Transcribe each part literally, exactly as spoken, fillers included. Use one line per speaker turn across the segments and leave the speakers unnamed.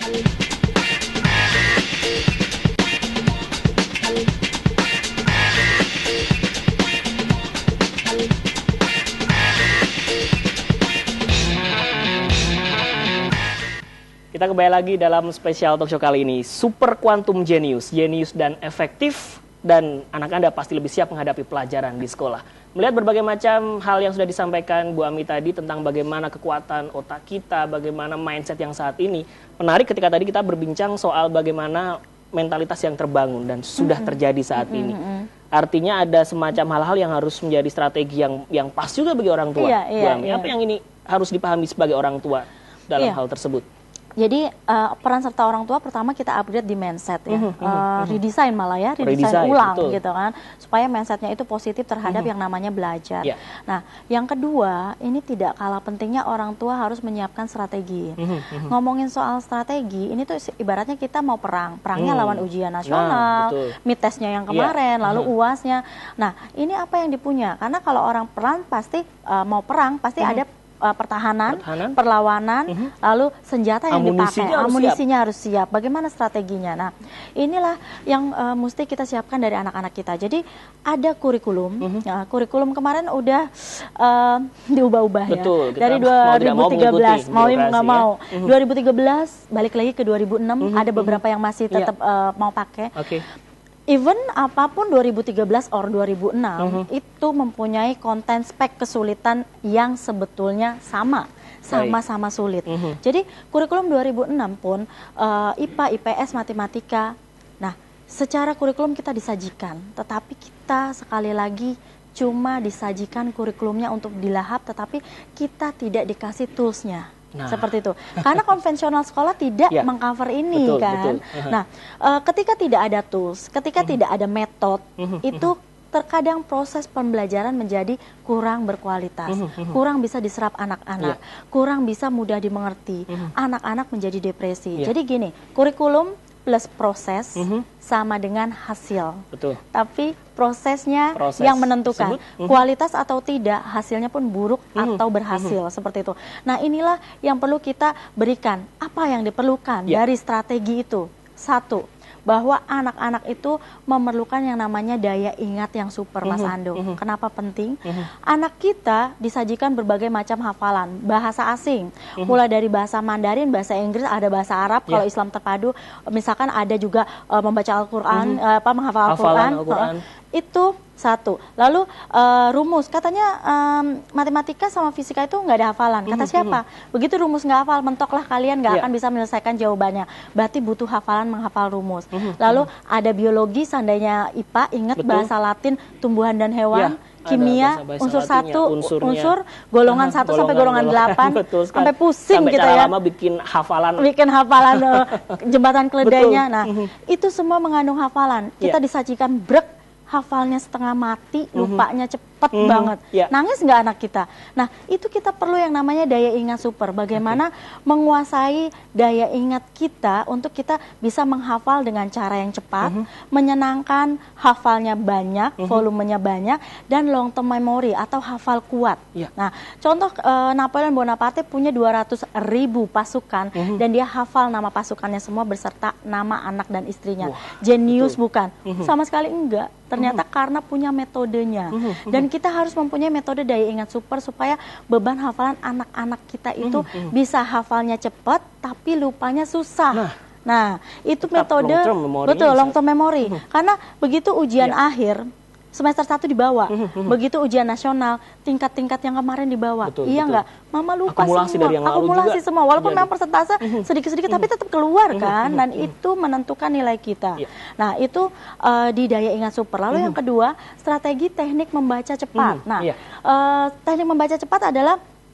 Kita kembali lagi dalam spesial talk show kali ini, Super Quantum Genius, jenius dan efektif, dan anak Anda pasti lebih siap menghadapi pelajaran di sekolah. Melihat berbagai macam hal yang sudah disampaikan Bu Ami tadi tentang bagaimana kekuatan otak kita, bagaimana mindset yang saat ini. Menarik ketika tadi kita berbincang soal bagaimana mentalitas yang terbangun dan sudah terjadi saat ini. Artinya ada semacam hal-hal yang harus menjadi strategi yang yang pas juga bagi orang tua.
Iya,
Bu
iya,
Ami,
iya.
apa yang ini harus dipahami sebagai orang tua dalam
Iya.
hal tersebut?
Jadi uh, peran serta orang tua pertama kita upgrade di mindset ya,
Mhm, mhm,
uh,
mhm.
redesign malah ya, redesign,
Redesign,
ulang
betul.
gitu kan, supaya mindsetnya itu positif terhadap yang namanya belajar.
Yeah.
Nah, yang kedua ini tidak kalah pentingnya orang tua harus menyiapkan strategi.
Mhm, mhm.
Ngomongin soal strategi, ini tuh ibaratnya kita mau perang, perangnya
Hmm.
lawan ujian
Nah,
nasional,
betul.
mid testnya yang kemarin,
Yeah.
lalu
Mhm.
uasnya. Nah, ini apa yang dipunya? Karena kalau orang perang pasti uh, mau perang pasti
Mhm.
ada uh, pertahanan,
Pertahanan.
perlawanan,
Mhm.
lalu senjata yang
Amunisinya
dipakai,
harus
amunisinya harus siap. Bagaimana strateginya? Nah, inilah yang uh, mesti kita siapkan dari anak-anak kita. Jadi ada kurikulum.
Mhm.
Ya, kurikulum kemarin udah uh, diubah-ubah ya.
Betul, kita
Dari
mau tidak mau
dua ribu tiga belas,
mengikuti
mau
birokrasi
nggak
ya.
mau.
Mhm.
dua ribu tiga belas balik lagi ke dua ribu enam,
Mhm,
ada
mhm.
beberapa yang masih
Iya.
tetap uh, mau pakai.
Oke.
Even apapun dua ribu tiga belas or dua ribu enam
Mhm.
itu mempunyai konten spek kesulitan yang sebetulnya sama, sama-sama sulit.
Mhm.
Jadi kurikulum dua ribu enam pun uh, I P A, I P S, matematika. Nah, secara kurikulum kita disajikan, tetapi kita sekali lagi cuma disajikan kurikulumnya untuk dilahap, tetapi kita tidak dikasih toolsnya.
Nah.
Seperti itu. Karena konvensional sekolah tidak
Ya.
mengcover ini
Betul,
kan.
betul. Uh-huh.
Nah, uh, ketika tidak ada tools, ketika tidak ada metode,
Mhm,
itu terkadang proses pembelajaran menjadi kurang berkualitas,
Mhm, mhm.
kurang bisa diserap anak-anak, kurang bisa mudah dimengerti,
Mhm.
anak-anak menjadi depresi.
Iya.
Jadi gini, kurikulum plus proses
Mhm.
sama dengan hasil.
Betul.
Tapi prosesnya
Proses
yang menentukan
tersebut, mhm.
kualitas atau tidak, hasilnya pun buruk
Mhm,
atau berhasil seperti itu. Nah, inilah yang perlu kita berikan. Apa yang diperlukan
Ya.
dari strategi itu? Satu, bahwa anak-anak itu memerlukan yang namanya daya ingat yang super, Mas
Mhm,
Ando.
mhm.
Kenapa penting?
Mhm.
Anak kita disajikan berbagai macam hafalan, bahasa asing,
Mhm.
mulai dari bahasa Mandarin, bahasa Inggris, ada bahasa Arab.
Ya.
Kalau Islam terpadu, misalkan ada juga uh, membaca Al-Quran,
Mhm.
uh, apa menghafal
Hafalan
Al-Quran.
Al-Quran.
Uh, itu satu. Lalu uh, rumus, katanya um, matematika sama fisika itu nggak ada hafalan. Kata
Mhm,
siapa? Begitu rumus nggak hafal, mentoklah kalian nggak
Ya.
akan bisa menyelesaikan jawabannya. Berarti butuh hafalan menghafal rumus.
Mhm,
Lalu ada biologi, seandainya I P A, ingat
Betul.
bahasa Latin, tumbuhan dan hewan.
Ya, ada
Kimia,
bahasa-bahasa
unsur
Latinnya,
satu,
unsurnya.
unsur, golongan
Aha,
satu sampai golongan delapan,
Betul sekali.
sampai pusing
Sampai
gitu
cara
ya.
lama bikin hafalan.
Bikin hafalan uh, jembatan keledainya.
Betul.
Nah,
Mhm.
itu semua mengandung hafalan. Kita
Ya.
disajikan brek, hafalnya setengah mati, lupanya cepet
Mhm.
banget.
Ya.
Nangis nggak anak kita? Nah, itu kita perlu yang namanya daya ingat super. Bagaimana menguasai daya ingat kita untuk kita bisa menghafal dengan cara yang cepat, menyenangkan, hafalnya banyak, volumenya banyak, dan long term memory atau hafal kuat.
Ya.
Nah, contoh eh, Napoleon Bonaparte punya dua ratus ribu pasukan dan dia hafal nama pasukannya semua beserta nama anak dan istrinya.
Wah,
Jenius
betul.
bukan? Sama sekali enggak. Ternyata karena punya metodenya. Dan kita harus mempunyai metode daya ingat super supaya beban hafalan anak-anak kita itu bisa hafalnya cepat tapi lupanya susah.
Nah,
Nah, itu
tetap
metode
long term memory-nya
betul
bisa.
long term memory. Karena begitu ujian
Ya.
akhir semester satu dibawa, begitu ujian nasional tingkat-tingkat yang kemarin dibawa,
Betul,
iya
betul.
nggak? Mama lupa
Akumulasi
semua,
dari yang lalu
akumulasi
juga
semua, walaupun
jadi.
memang persentase sedikit-sedikit tapi tetap keluar kan, dan itu menentukan nilai kita.
Iya.
Nah, itu uh, di daya ingat super. Lalu yang kedua, strategi teknik membaca cepat.
Mhm,
Nah,
iya.
uh, teknik membaca cepat adalah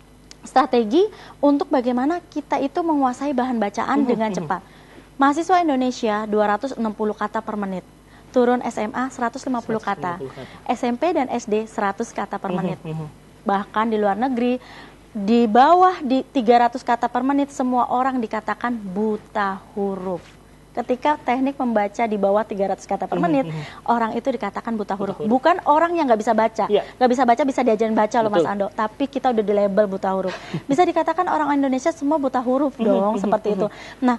strategi untuk bagaimana kita itu menguasai bahan bacaan dengan cepat. Mahasiswa Indonesia dua ratus enam puluh kata per menit. Turun S M A seratus lima puluh kata.
seratus lima puluh kata.
S M P dan S D seratus kata per menit.
mhm.
Bahkan di luar negeri di bawah di tiga ratus kata per menit semua orang dikatakan buta huruf. Ketika teknik membaca di bawah tiga ratus kata per menit, orang itu dikatakan buta huruf.
huruf.
Bukan orang yang nggak bisa baca.
Iya.
Nggak bisa baca bisa diajarin baca loh Mas
Betul.
Ando. Tapi kita udah di label buta huruf. Bisa dikatakan orang Indonesia semua buta huruf dong, seperti itu. Nah,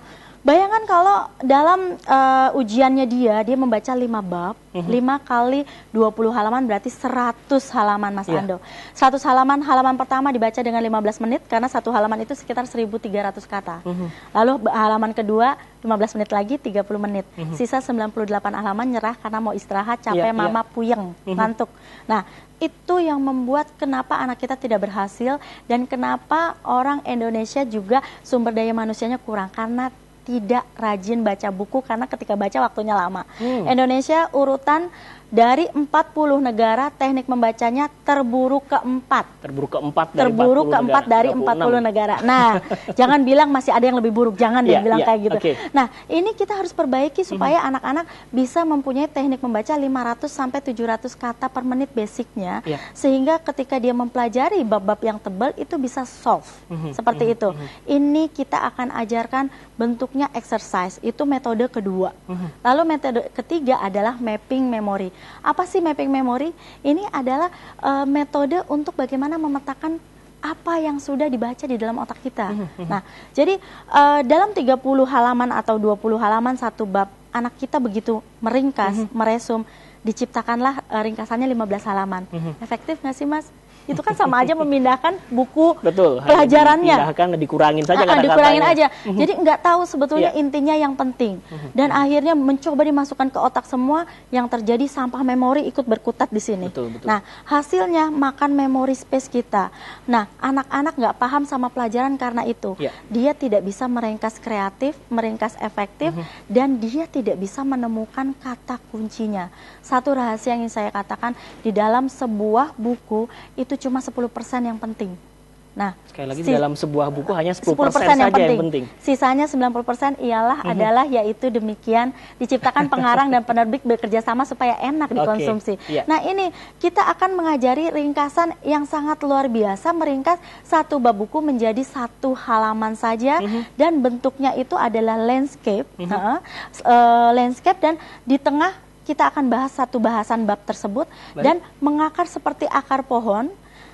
Bayangkan kalau dalam uh, ujiannya dia, dia membaca lima bab, mm-hmm. lima kali dua puluh halaman berarti seratus halaman, Mas yeah. Ando. seratus halaman, halaman pertama dibaca dengan lima belas menit, karena satu halaman itu sekitar seribu tiga ratus kata. Mm-hmm. Lalu halaman kedua, lima belas menit lagi, tiga puluh menit. Mm-hmm. Sisa sembilan puluh delapan halaman, nyerah karena mau istirahat, capek, yeah, mama, yeah. puyeng, mm-hmm. ngantuk. Nah, itu yang membuat kenapa anak kita tidak berhasil, dan kenapa orang Indonesia juga sumber daya manusianya kurang, karena tidak rajin baca buku, karena ketika baca waktunya lama. Hmm. Indonesia urutan dari empat puluh negara teknik membacanya terburuk keempat.
Terburuk keempat dari
terburuk keempat dari empat puluh negara. Nah, jangan bilang masih ada yang lebih buruk, jangan yeah, dia bilang yeah, kayak gitu. Okay. Nah, ini kita harus perbaiki supaya anak-anak hmm. bisa mempunyai teknik membaca lima ratus sampai tujuh ratus kata per menit basicnya, yeah. sehingga ketika dia mempelajari bab-bab yang tebal itu bisa solve. Hmm. Seperti hmm. itu. Hmm. Ini kita akan ajarkan bentuknya exercise, itu metode kedua. Hmm. Lalu metode ketiga adalah mapping memory. Apa sih mapping memory? Ini adalah uh, metode untuk bagaimana memetakan apa yang sudah dibaca di dalam otak kita. Mm-hmm. Nah, jadi uh, dalam tiga puluh halaman atau dua puluh halaman satu bab, anak kita begitu meringkas, mm-hmm. meresum, diciptakanlah uh, ringkasannya lima belas halaman. Mm-hmm. Efektif nggak sih, Mas? Itu kan sama aja memindahkan buku
Betul,
pelajarannya.
Dipindahkan, dikurangin saja
kata-katanya. Dikurangin aja.
Mm-hmm.
Jadi nggak tahu sebetulnya
yeah.
intinya yang penting.
Mm-hmm.
Dan akhirnya mencoba dimasukkan ke otak semua, yang terjadi sampah memori ikut berkutat di sini.
Betul, betul.
Nah, hasilnya makan memori space kita. Nah, anak-anak nggak paham sama pelajaran karena itu. Yeah. Dia tidak bisa meringkas kreatif, meringkas efektif, mm-hmm. dan dia tidak bisa menemukan kata kuncinya. Satu rahasia yang ingin saya katakan, di dalam sebuah buku itu cuma sepuluh persen yang penting. Nah,
sekali lagi si, dalam sebuah buku hanya sepuluh persen saja yang penting. yang penting.
Sisanya sembilan puluh persen ialah mm-hmm. adalah yaitu demikian diciptakan pengarang dan penerbit bekerja sama supaya enak dikonsumsi. Okay. Yeah. Nah, ini kita akan mengajari ringkasan yang sangat luar biasa, meringkas satu bab buku menjadi satu halaman saja, mm-hmm. dan bentuknya itu adalah landscape, mm-hmm. uh, uh, landscape dan di tengah kita akan bahas satu bahasan bab tersebut. Baik. Dan mengakar seperti akar pohon.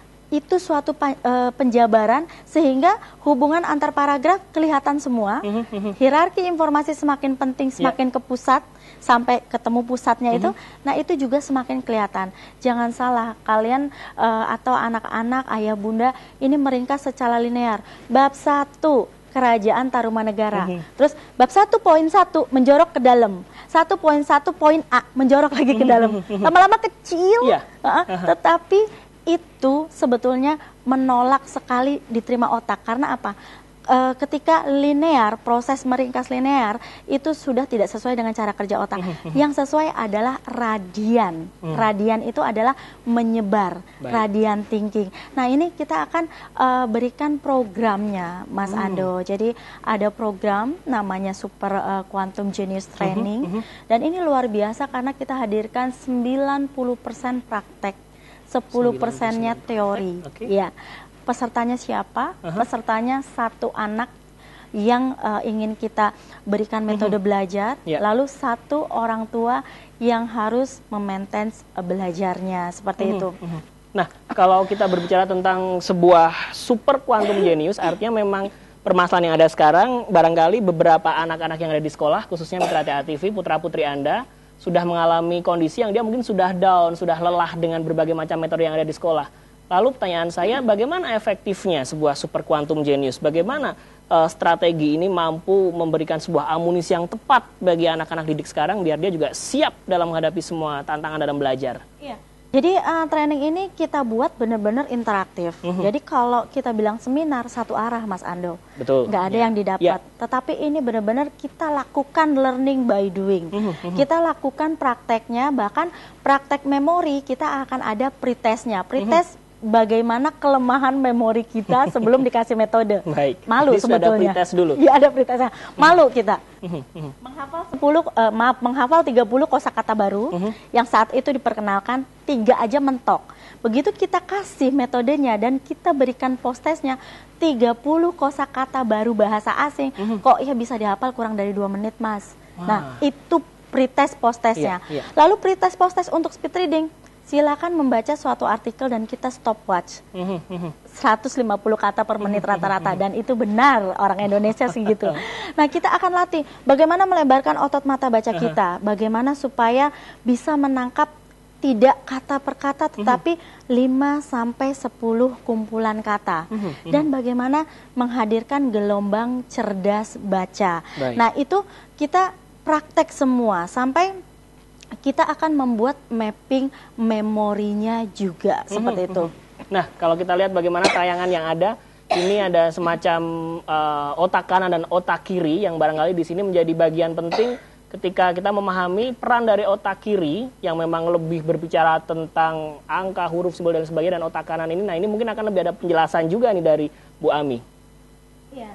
Itu suatu uh, penjabaran sehingga hubungan antar paragraf kelihatan semua. Mm-hmm. Hierarki informasi semakin penting, semakin yeah. ke pusat, sampai ketemu pusatnya mm-hmm. itu. Nah, itu juga semakin kelihatan. Jangan salah, kalian uh, atau anak-anak, ayah bunda, ini meringkas secara linear. Bab satu, Kerajaan Tarumanegara. Mm-hmm. Terus bab satu poin satu menjorok ke dalam. satu poin satu poin A menjorok lagi ke dalam. Lama-lama kecil, yeah. uh, uh-huh. tetapi itu sebetulnya menolak sekali diterima otak. Karena apa? E, ketika linear, proses meringkas linear itu sudah tidak sesuai dengan cara kerja otak. Yang sesuai adalah radian. Radian itu adalah menyebar. Baik. Radian thinking. Nah, ini kita akan e, berikan programnya, Mas hmm. Ando. Jadi ada program namanya Super e, Quantum Genius Training. Uh-huh, uh-huh. Dan ini luar biasa karena kita hadirkan sembilan puluh persen praktek, sepuluh persennya teori. Okay. Ya, pesertanya siapa? Uh-huh. Pesertanya satu anak yang uh, ingin kita berikan metode uh-huh. belajar, yeah. lalu satu orang tua yang harus memaintain uh, belajarnya seperti uh-huh. itu. Uh-huh.
Nah, kalau kita berbicara tentang sebuah super quantum genius, artinya memang permasalahan yang ada sekarang, barangkali beberapa anak-anak yang ada di sekolah, khususnya Mitra T A T V, putra-putri Anda, sudah mengalami kondisi yang dia mungkin sudah down, sudah lelah dengan berbagai macam metode yang ada di sekolah. Lalu pertanyaan saya, bagaimana efektifnya sebuah super quantum genius? Bagaimana uh, strategi ini mampu memberikan sebuah amunisi yang tepat bagi anak-anak didik sekarang, biar dia juga siap dalam menghadapi semua tantangan dalam belajar?
Iya. Jadi uh, training ini kita buat benar-benar interaktif. Mm-hmm. Jadi kalau kita bilang seminar satu arah, Mas Ando,
betul,
nggak ada yeah. yang didapat. Yeah. Tetapi ini benar-benar kita lakukan learning by doing. Mm-hmm. Kita lakukan prakteknya, bahkan praktek memori kita akan ada pretestnya. Pretest mm-hmm. bagaimana kelemahan memori kita sebelum dikasih metode.
Baik.
Malu
jadi
sebetulnya.
Ada pretest dulu.
Iya, ada pretestnya. Malu kita. Menghafal sepuluh uh, maaf menghafal tiga puluh kosakata baru uh-huh. yang saat itu diperkenalkan, tiga aja mentok. Begitu kita kasih metodenya dan kita berikan post-testnya tiga puluh kosakata baru bahasa asing, uh-huh. kok ya bisa dihafal kurang dari dua menit, Mas. Wah. Nah, itu pretest post-testnya. Yeah, yeah. Lalu pretest post-test untuk speed reading. silakan membaca suatu artikel dan kita stopwatch. seratus lima puluh kata per menit rata-rata, dan itu benar orang Indonesia sih gitu. Nah, kita akan latih bagaimana melebarkan otot mata baca kita, bagaimana supaya bisa menangkap tidak kata per kata tetapi lima sampai sepuluh kumpulan kata. Dan bagaimana menghadirkan gelombang cerdas baca.
Baik.
Nah, itu kita praktek semua sampai kita akan membuat mapping memorinya juga seperti itu.
Nah, kalau kita lihat bagaimana tayangan yang ada, ini ada semacam uh, otak kanan dan otak kiri yang barangkali di sini menjadi bagian penting ketika kita memahami peran dari otak kiri yang memang lebih berbicara tentang angka, huruf, simbol dan sebagainya, dan otak kanan ini. Nah, ini mungkin akan lebih ada penjelasan juga nih dari Bu Ami. Iya.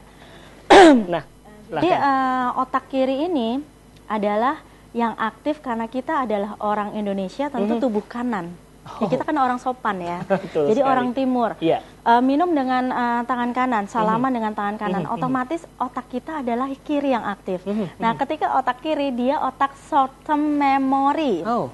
Nah,
jadi uh, otak kiri ini adalah yang aktif karena kita adalah orang Indonesia, tentu mm-hmm. tubuh kanan. Oh. Ya, kita kan orang sopan ya. Betul jadi sekali. Orang timur. Yeah. Uh, minum dengan uh, tangan kanan, salaman mm-hmm. dengan tangan kanan. Mm-hmm. Otomatis otak kita adalah kiri yang aktif. Mm-hmm. Nah, ketika otak kiri dia otak short term memory. Oh.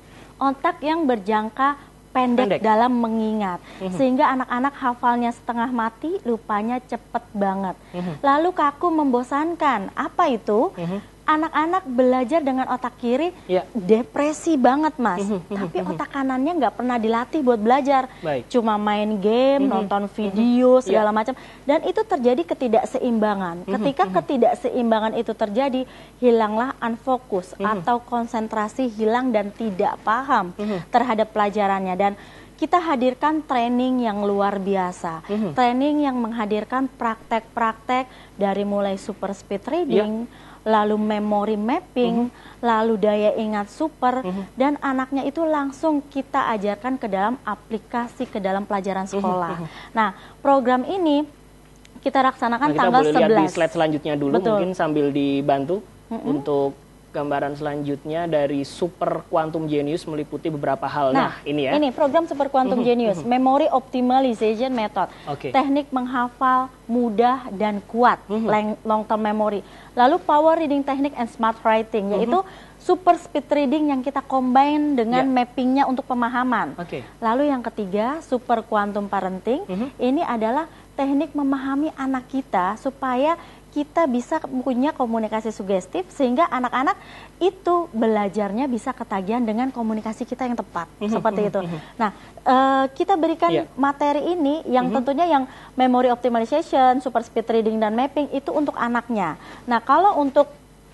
Otak yang berjangka pendek, pendek. dalam mengingat. Mm-hmm. Sehingga anak-anak hafalnya setengah mati, lupanya cepet banget. Mm-hmm. Lalu kaku membosankan. Apa itu? Mm-hmm. Anak-anak belajar dengan otak kiri, ya. depresi banget, Mas. Mm -hmm. Tapi otak kanannya nggak pernah dilatih buat belajar. Baik. Cuma main game, mm -hmm. nonton video, mm -hmm. segala yeah. macam. Dan itu terjadi ketidakseimbangan. Mm -hmm. Ketika ketidakseimbangan itu terjadi, hilanglah unfokus mm -hmm. atau konsentrasi hilang dan tidak paham mm -hmm. terhadap pelajarannya. Dan kita hadirkan training yang luar biasa. Mm -hmm. Training yang menghadirkan praktek-praktek dari mulai super speed reading, yeah. lalu memory mapping, mm-hmm. lalu daya ingat super, mm-hmm. dan anaknya itu langsung kita ajarkan ke dalam aplikasi, ke dalam pelajaran sekolah. Mm-hmm. Nah, program ini kita laksanakan nah, kita tanggal
boleh
sebelas.
Lihat di slide selanjutnya dulu, betul. Mungkin sambil dibantu mm-hmm. untuk gambaran selanjutnya dari Super Quantum Genius meliputi beberapa hal. Nah, nah ini ya.
Ini program Super Quantum Genius, Memory Optimization Method. Okay. Teknik menghafal mudah dan kuat, long term memory. Lalu Power Reading Technique and Smart Writing, yaitu super speed reading yang kita combine dengan yeah. mappingnya untuk pemahaman. Okay. Lalu yang ketiga, Super Quantum Parenting. Ini adalah teknik memahami anak kita supaya kita bisa punya komunikasi sugestif sehingga anak-anak itu belajarnya bisa ketagihan dengan komunikasi kita yang tepat, mm-hmm. seperti itu. Nah, uh, kita berikan yeah. materi ini yang mm-hmm. tentunya yang memory optimization, super speed reading dan mapping itu untuk anaknya. Nah, kalau untuk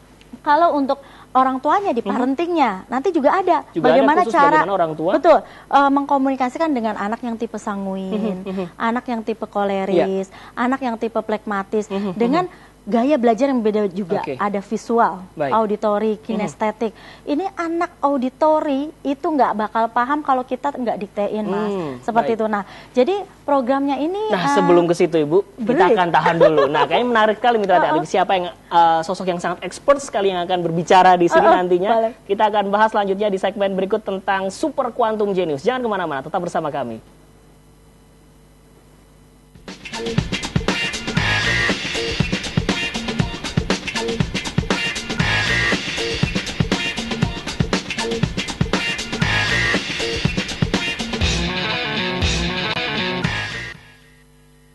kalau untuk orang tuanya di parentingnya mm-hmm. nanti juga ada
juga
bagaimana
ada
cara
bagaimana orang tua
betul uh, mengkomunikasikan dengan anak yang tipe sanguin, mm-hmm. anak yang tipe koleris, yeah. anak yang tipe plekmatis mm-hmm. dengan gaya belajar yang beda juga. Okay. Ada visual, baik. Auditory, kinestetik. Mm-hmm. Ini anak auditory itu nggak bakal paham kalau kita nggak diktein, Mas. Mm, Seperti baik. itu. Nah, jadi programnya ini.
Nah, uh, sebelum ke situ, Ibu, break. kita akan tahan dulu. Nah, kayaknya menarik sekali Mitra uh, uh. Siapa yang uh, sosok yang sangat expert sekali yang akan berbicara di sini uh, uh, nantinya. Balik. Kita akan bahas selanjutnya di segmen berikut tentang Super Quantum Genius. Jangan kemana-mana, tetap bersama kami.